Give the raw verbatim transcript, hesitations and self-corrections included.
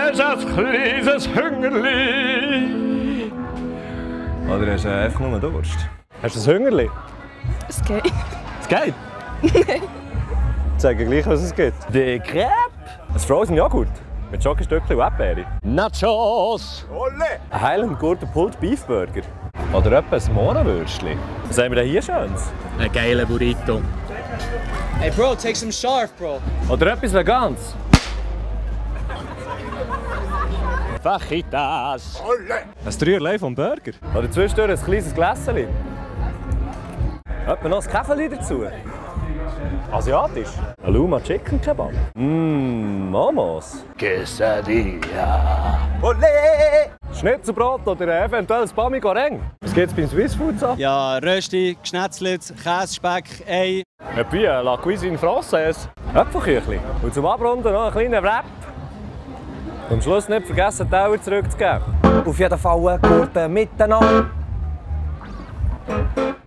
hast ein kleines Hüngerli. Oder hast du einfach nur Durst? Hast du ein Hüngerli? Es geht. Es geht? Nein. Ich sage gleich, was es gibt. Die Crepe. Ein Frozen Joghurt. Mit Schokostückchen und Erdbeere. Nachos. Olle. Ein Highland Gurten Pulled Beef Burger. Oder etwa ein Mohnenwürstchen. Was haben wir denn hier Schönes? Ein geiler Burrito. Hey bro, take some sharp, bro. Oder etwas Veganes. Fajitas. Ein Dreierlei vom Burger. Oder zwischendurch ein kleines Gläschen. Etwa noch ein Käferli dazu. Asiatisch. Ein Luma Chicken Kebab. Mmm, Momos. Quesadilla. Olé! Schnitzelbrot oder eventuell ein Bami Goreng. Was gibt's beim Swiss Food so? Ja, Rösti, Schnetzlet, Käse, Speck, Ei. Et puis euh, la cuisine française. Äpfelküchli. Und zum Abrunden noch einen kleinen Wrap. Und am Schluss nicht vergessen, den Teller zurückzugeben. Auf jeden Fall eine gute Miteinander.